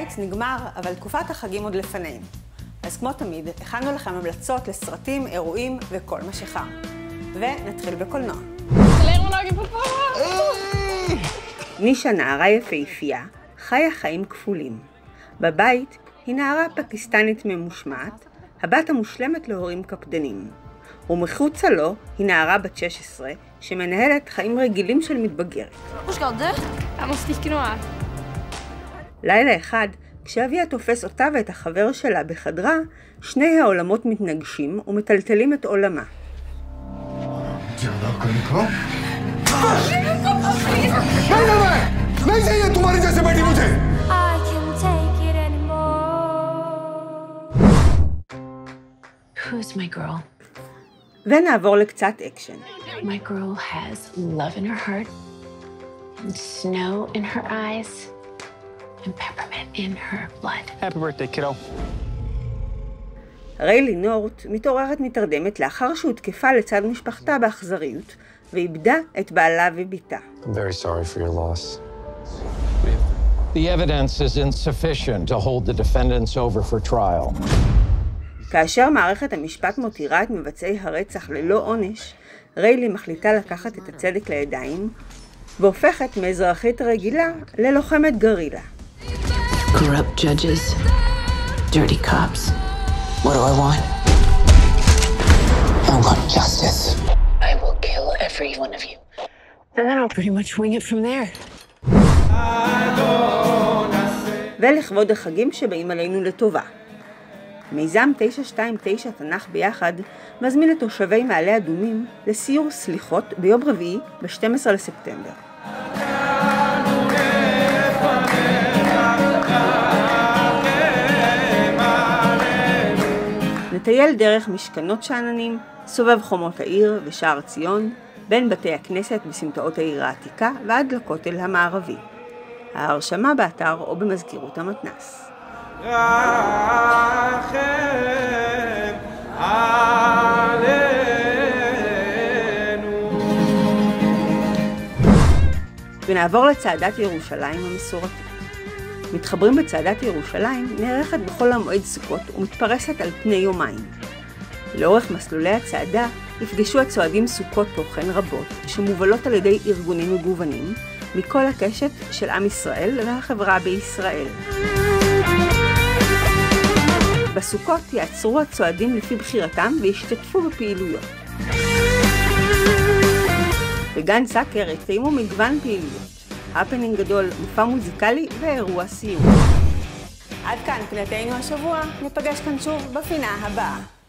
הקיץ נגמר, אבל תקופת החגים עוד לפנינו. אז כמו תמיד, הכנו לכם המלצות לסרטים, אירועים וכל מה שחם. ונתחיל בקולנוע. נישה נערה יפהפייה, חיה חיים כפולים. בבית היא נערה פקיסטנית ממושמעת, הבת המושלמת להורים קפדנים. ומחוצה לו היא נערה בת 16, שמנהלת חיים רגילים של מתבגרת. לילה אחד, כשאביה תופס אותה ואת החבר שלה בחדרה, שני העולמות מתנגשים ומטלטלים את עולמה. Who's my girl? ונעבור לקצת אקשן. My girl has love in her heart, and snow in her eyes, and peppermint in her blood. Happy birthday, kiddo. ריילי נורט מתעוררת מתרדמת לאחר שהותקפה לצד משפחתה באכזריות, ואיבדה את בעלה וביתה. I'm very sorry for your loss. The evidence is insufficient to hold the defendants over for trial. כאשר מערכת המשפט מותירה את מבצעי הרצח ללא עונש, ריילי מחליטה לקחת את הצדק לידיים, והופכת מאזרחית רגילה ללוחמת גרילה. Corrupt judges, dirty cops. What do I want? I want justice. I will kill every one of you. And then I'll pretty much wing it from there. ולכבוד החגים שבאים עלינו לטובה. מיזם 929 תנ"ך ביחד מזמין את תושבי מעלה אדומים לסיור סליחות ביום רביעי ב-12 לספטמבר. נטייל דרך משכנות שאננים, סובב חומות העיר ושער ציון, בין בתי הכנסת בסמטאות העיר העתיקה ועד לכותל המערבי. ההרשמה באתר או במזכירות המתנ"ס. ונעבור לצעדת ירושלים המסורתית. מתחברים בצעדת ירושלים נערכת בחול המועד סוכות ומתפרסת על פני יומיים. לאורך מסלולי הצעדה יפגשו הצועדים סוכות תוכן רבות שמובלות על ידי ארגונים מגוונים מכל הקשת של עם ישראל והחברה בישראל. בסוכות יעצרו הצועדים לפי בחירתם וישתתפו בפעילויות. בגן סאקר יתקיימו מגוון פעילויות, הפנינג גדול, מופע מוזיקלי ואירוע סיום. עד כאן פינתנו השבוע, ניפגש כאן שוב בפינה הבאה.